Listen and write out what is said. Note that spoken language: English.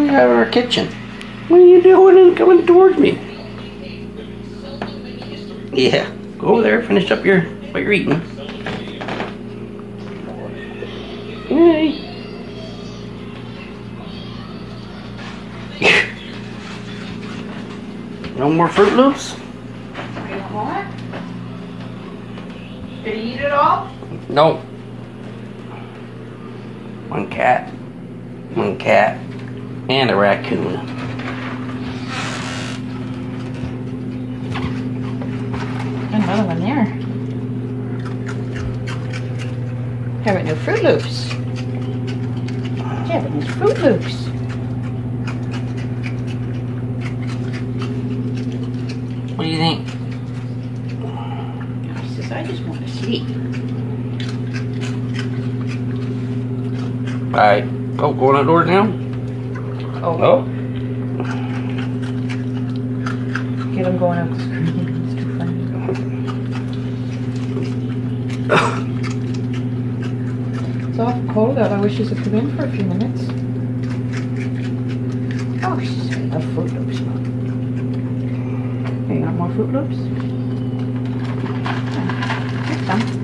me out of our kitchen. What are you doing and coming towards me? Yeah, go over there, finish up what you're eating. Hey. No more Fruit Loops? You want more? Did he eat it all? No. One cat, and a raccoon. Another one there. Having no Fruit Loops. Having these Fruit Loops. What do you think? He says, I just want to sleep. Alright. Oh, going outdoors now? Oh. Oh. Get him going up the screen. It's too funny. It's awful cold out. I wish she could come in for a few minutes. Oh, she's got enough Fruit Loops. Hey, you want more Fruit Loops? Here's some.